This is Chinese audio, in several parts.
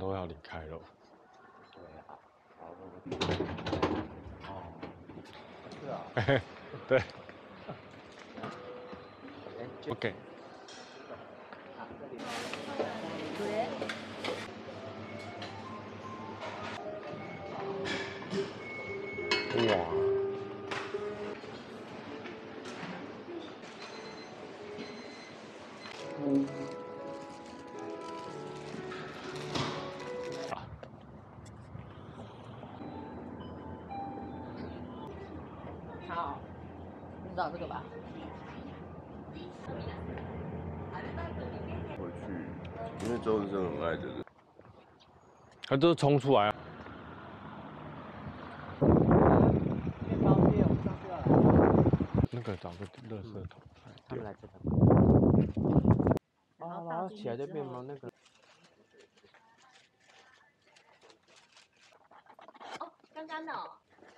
都要离开了。 对啊，好，哦，是啊， 对。OK。哇！ 好，你知道这个吧？ 回去，因为周日真的很爱这个。 他都冲出来啊！ 面包店，我们上次要来。 那个找个垃圾桶。 他们来这个。哦，然后起来就变成那个。 哦，刚刚的哦。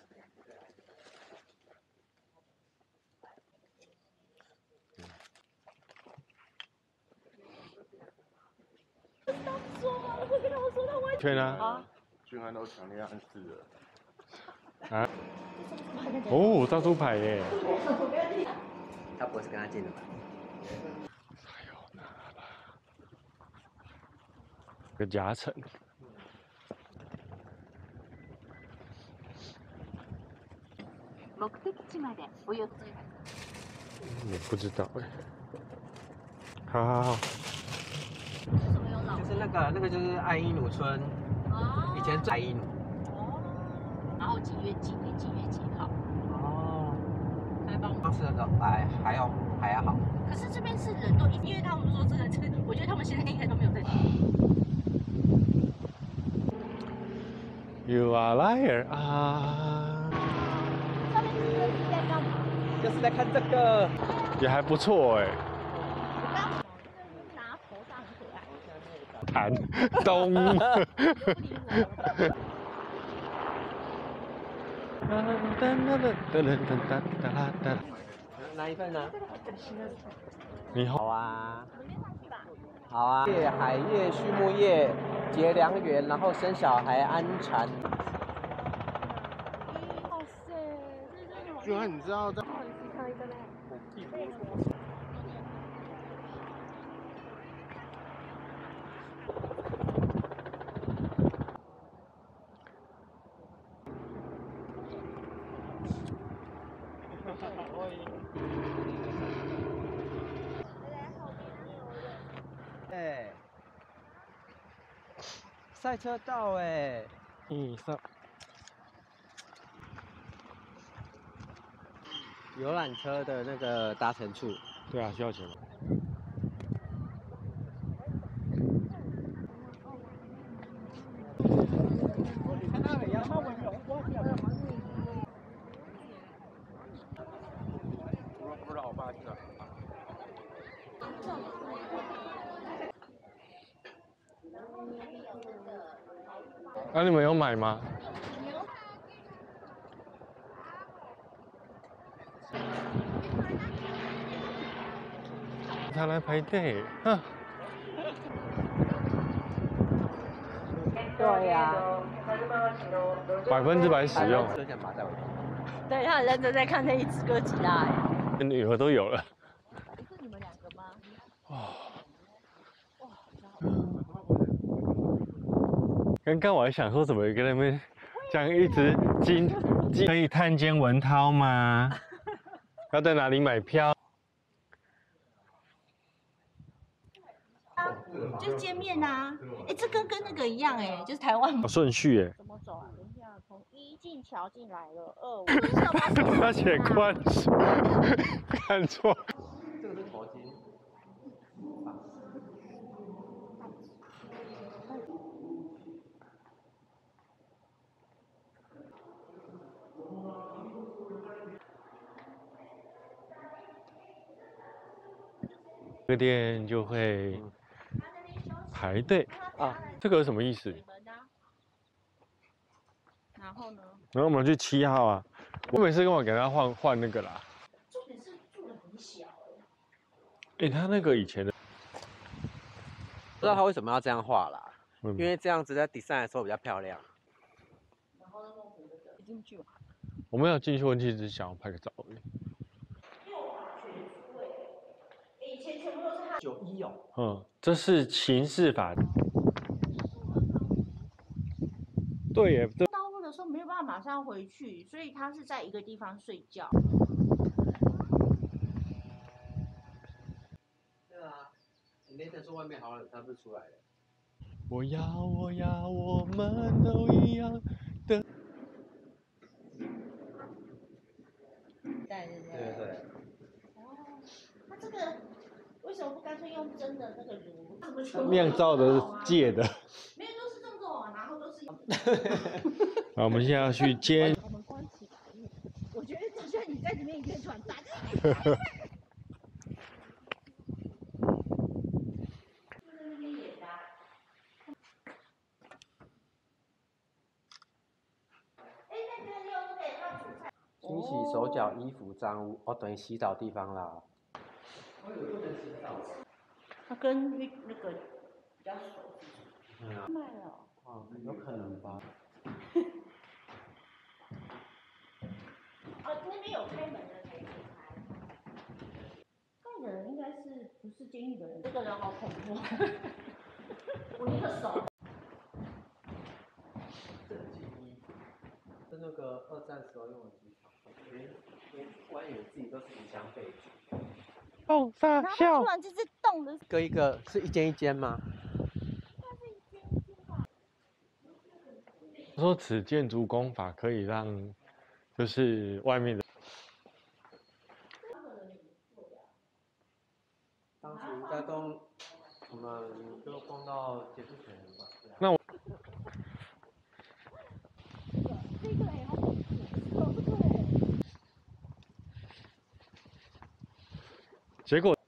圈啊！ 俊安都强烈暗示了。 啊？哦，炸猪排耶！ 他不会是跟他进的吧？ 哎呦，那吧，个夹层。 目的地までおよそ。 不知道哎。好。 就是那个就是爱伊努村，以前爱伊努。 哦。然后几月几号？ 哦。 还帮我。 当时的还要好。 可是这边是人都，因为他们说这个，我觉得他们现在应该都没有在。 You are liar 啊！ 上面这个是在干嘛？ 就是在看这个。 也还不错哎。 拿头上很可爱。 弹咚。 哪一份呢？ 你好。 好啊。好啊。海业、畜牧业、结良缘，然后生小孩、安产。 哇塞， 俊安，你知道在？ 哎，赛车道哎。 上。 游览车的那个搭乘处。 对啊，需要钱吗？不知道我爸去哪。那你们有买吗？他来排队，哼。 对呀。 100%使用。 就想把它带回去。 对，他很认真在看那一只哥吉拉哎。 女儿都有了。 是你们两个吗？ 刚刚我还想说，怎么有个那边这样一只金可以探监文涛吗？要在哪里买票？ 就是见面呐。哎，这跟那个一样哎，就是台湾。 顺序哎。 怎么走啊？等一下，从1进桥进来了，2，5。 他写关系，看错。 这个是头巾。 这个店就会排队啊，这个有什么意思？ 然后呢？ 然后我们去7号啊，我每次跟我给他换那个啦。 重点是住的很小哎。他那个以前的， 不知道他为什么要这样画啦。 因为这样子在底上的时候比较漂亮。 进去吧。 我们要进去温泉只是想要拍个照而已。 以前全部都是他。 91哦。 嗯，这是刑事法。对耶，这道路的时候没有办法马上回去，所以他是在一个地方睡觉。 对啊，你那天说外面好冷，他不是出来了。 我要，我们都一样的。 对。 哦，那这个为什么不干脆用真的那个炉？ 酿造的借的。 没有，都是这种啊，然后都是。 好，我们现在要去接。 我们关起来，我觉得就算你在里面，你可以传单。 清洗手脚、衣服脏污，哦，等于洗澡地方啦。我以为不能洗澡。 他跟那个比较熟。卖了。 哦，有可能吧。 那边有开门的才可以开。盖的人应该是不是监狱的人？这个人好恐怖。我一个手。 是那个2战时候用的机场，我还以为自己都是离乡背景。 哦，傻然后笑突。然就是动的。 一个一个是一间一间吗？ 说此建筑工法可以让，就是外面的。 当时应该都，我们就放到结束前吧。 那我。 这个哎，好恐怖！有这个哎。 结果，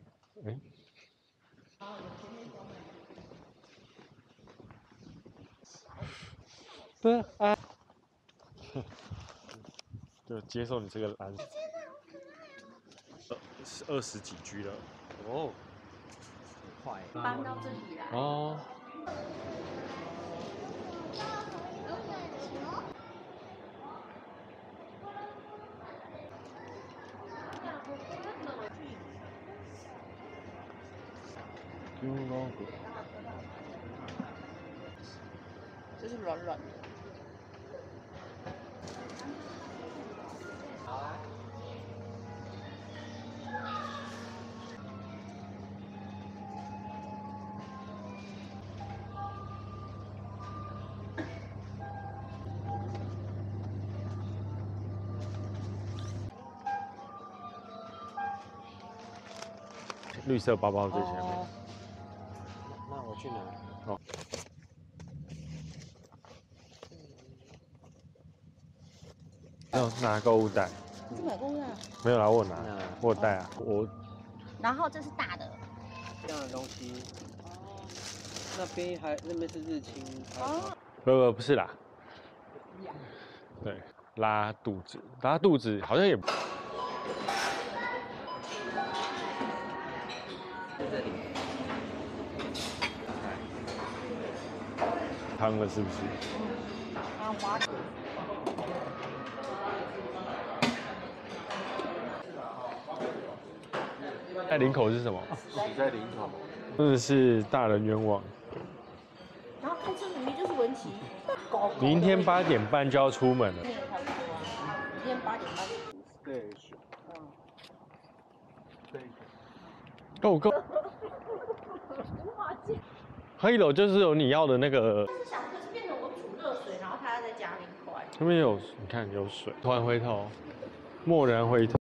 对啊，就接受你这个蓝，是20几 G 了。 哦，很快。 搬到这里来。 哦。 这是软软的。 好啊。 绿色包包最前面。 哦，那我去拿。 哦。要拿购物袋。 你去买购物袋？ 没有啦，我拿，我有带啊，我。 然后这是大的。 这样的东西。哦。那边是日清。哦。 不是啦。对，拉肚子好像也。汤了是不是？在林口是什么？ 你在林口。 真的是大人冤枉。 然后开车明明就是文琪。 明天8点半就要出门了。 明天8点半。 对。 对。 够。黑楼就是有你要的那个。 但是想可是变成我煮热水，然后他要再加冰块。 那边有，你看有水。突然回头，蓦然回头。